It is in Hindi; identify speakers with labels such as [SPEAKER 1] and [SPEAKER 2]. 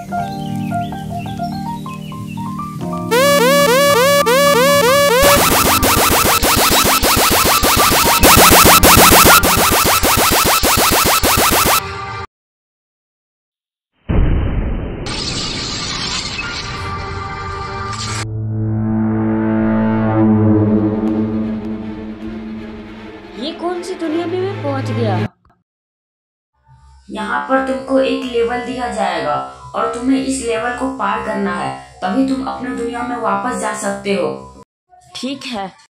[SPEAKER 1] ये कौन सी दुनिया में मैं पहुंच गया।
[SPEAKER 2] यहाँ पर तुमको एक लेवल दिया जाएगा और तुम्हें इस लेवल को पार करना है, तभी तुम अपने दुनिया में वापस जा सकते हो।
[SPEAKER 1] ठीक है,